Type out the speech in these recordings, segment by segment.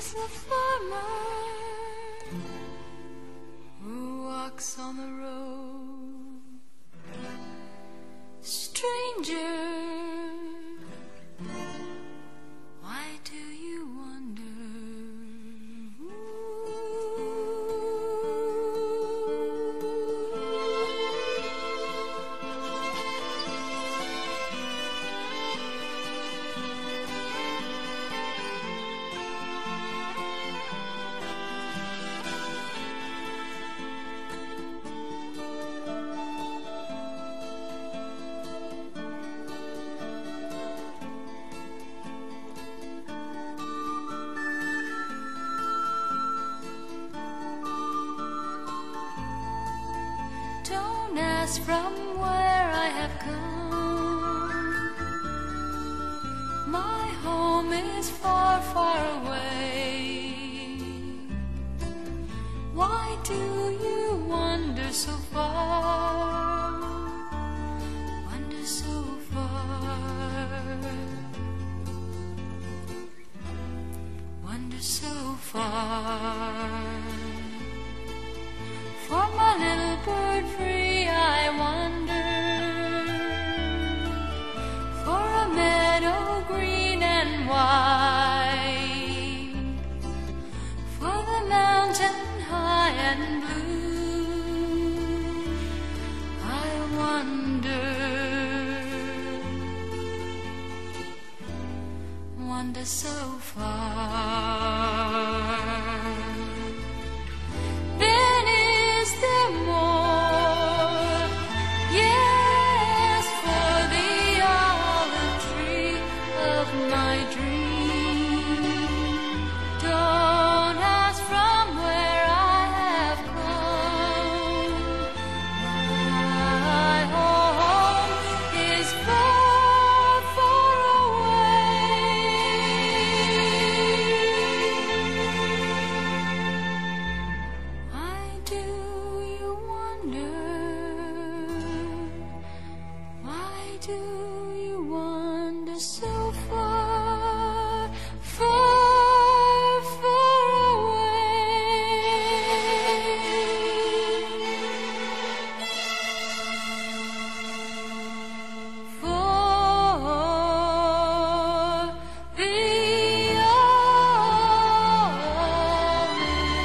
is a farmer who walks on the road. Stranger, why do you wonder? Don't ask from where I have come. My home is far, far away. Why do you wander so far? Wander so far. Wander so far. For my little bird free I wander, for a meadow green and wide, for the mountain high and blue I wander, wander so far. Do you wander so far, far, far away? For the olive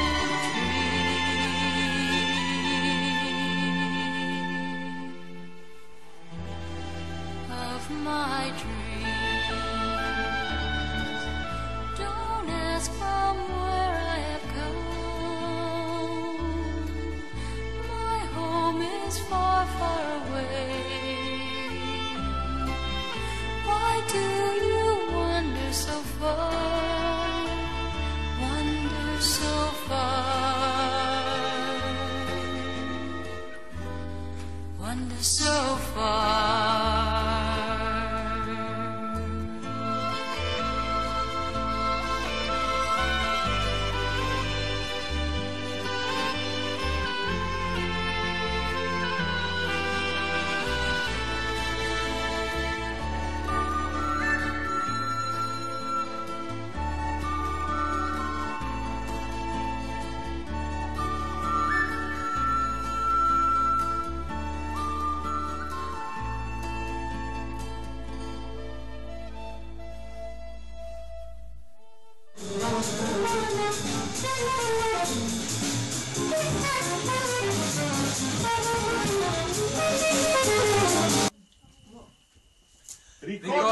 of my dreams. Don't ask from where I have come. My home is far, far away. Why do you wander so far? Wander so far. Wander so far. Ricorda